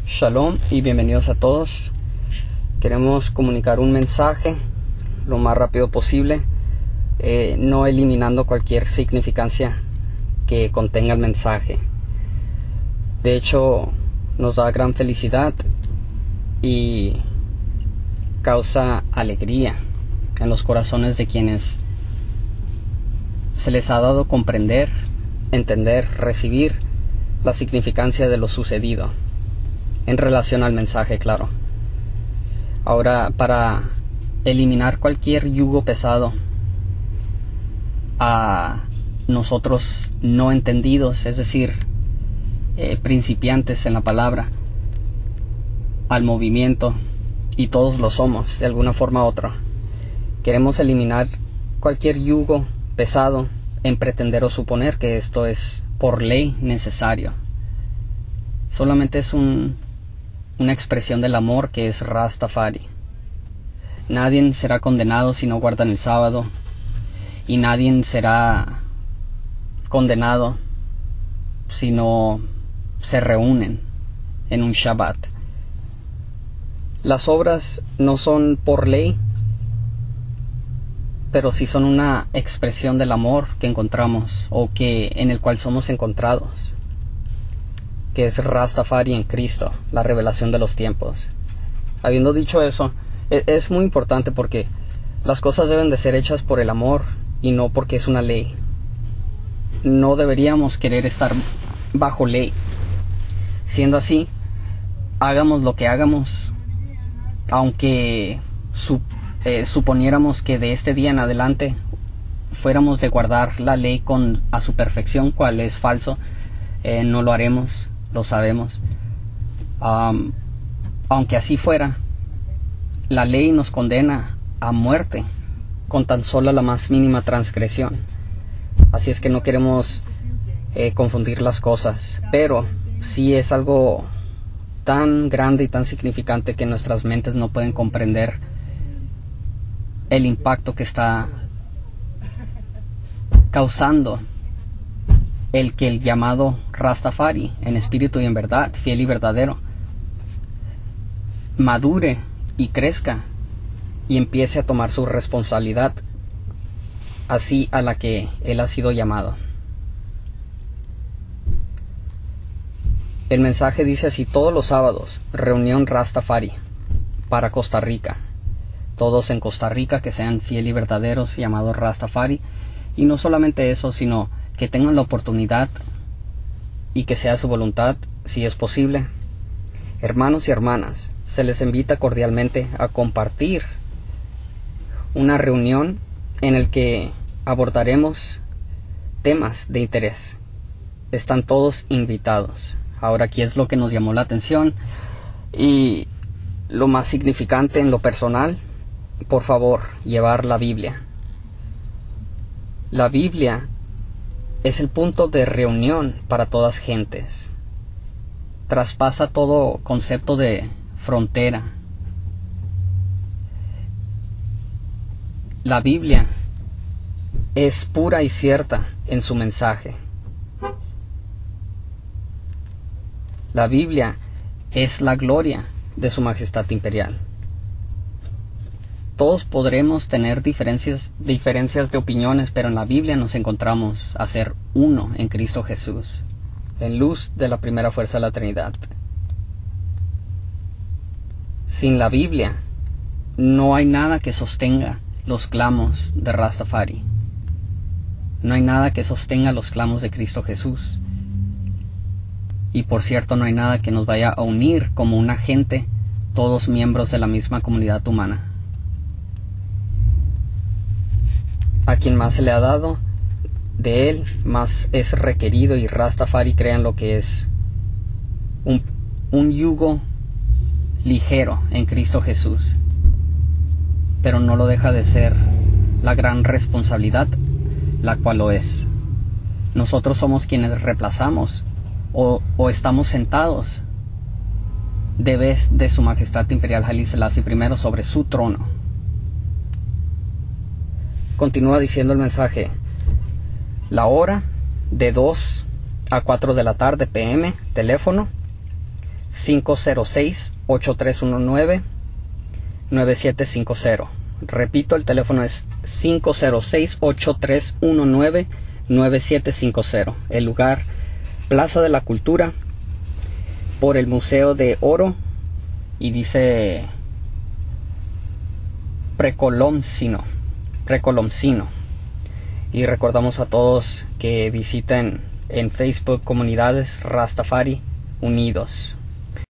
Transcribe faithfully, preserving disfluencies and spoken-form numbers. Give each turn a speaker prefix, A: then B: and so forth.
A: Shalom y bienvenidos a todos. Queremos comunicar un mensaje lo más rápido posible, eh, no eliminando cualquier significancia que contenga el mensaje. De hecho, nos da gran felicidad y causa alegría en los corazones de quienes se les ha dado comprender, entender, recibir la significancia de lo sucedido en relación al mensaje, claro. Ahora, para eliminar cualquier yugo pesado a nosotros no entendidos, es decir, eh, principiantes en la palabra, al movimiento, y todos lo somos de alguna forma u otra, queremos eliminar cualquier yugo pesado en pretender o suponer que esto es por ley necesario. Solamente es un una expresión del amor que es Rastafari. Nadie será condenado si no guardan el sábado, y nadie será condenado si no se reúnen en un Shabbat. Las obras no son por ley, pero sí son una expresión del amor que encontramos, o que en el cual somos encontrados, que es Rastafari en Cristo, la revelación de los tiempos. Habiendo dicho eso, es muy importante porque las cosas deben de ser hechas por el amor y no porque es una ley. No deberíamos querer estar bajo ley. Siendo así, hagamos lo que hagamos, aunque su, eh, suponiéramos que de este día en adelante fuéramos de guardar la ley con a su perfección, cual es falso, eh, no lo haremos. Lo sabemos. Um, aunque así fuera, la ley nos condena a muerte con tan solo la más mínima transgresión. Así es que no queremos eh, confundir las cosas, pero sí es algo tan grande y tan significante que nuestras mentes no pueden comprender el impacto que está causando el que el llamado Rastafari, en espíritu y en verdad, fiel y verdadero, madure y crezca y empiece a tomar su responsabilidad, así a la que él ha sido llamado. El mensaje dice así: todos los sábados, reunión Rastafari para Costa Rica. Todos en Costa Rica que sean fiel y verdaderos, llamados Rastafari, y no solamente eso, sino que tengan la oportunidad y que sea su voluntad, si es posible. Hermanos y hermanas, se les invita cordialmente a compartir una reunión en el que abordaremos temas de interés. Están todos invitados. Ahora, aquí es lo que nos llamó la atención y lo más significante en lo personal: por favor, llevar la Biblia. La Biblia es el punto de reunión para todas gentes. Traspasa todo concepto de frontera. La Biblia es pura y cierta en su mensaje. La Biblia es la gloria de su majestad imperial. Todos podremos tener diferencias, diferencias de opiniones, pero en la Biblia nos encontramos a ser uno en Cristo Jesús, en luz de la primera fuerza de la Trinidad. Sin la Biblia no hay nada que sostenga los clamos de Rastafari. No hay nada que sostenga los clamos de Cristo Jesús. Y por cierto, no hay nada que nos vaya a unir como una gente, todos miembros de la misma comunidad humana. A quien más se le ha dado, de él más es requerido, y Rastafari, crean lo que es un, un yugo ligero en Cristo Jesús, pero no lo deja de ser la gran responsabilidad, la cual lo es. Nosotros somos quienes reemplazamos o, o estamos sentados de vez de su majestad imperial Haile Selassie primero sobre su trono. Continúa diciendo el mensaje: la hora de dos a cuatro de la tarde P M, teléfono cinco cero seis, ocho tres uno nueve, nueve siete cinco cero. Repito, el teléfono es cinco cero seis, ocho tres uno nueve, nueve siete cinco cero. El lugar, Plaza de la Cultura, por el Museo de Oro, y dice Precolombino, Precolombino. Y recordamos a todos que visiten en Facebook Comunidades Rastafari Unidos.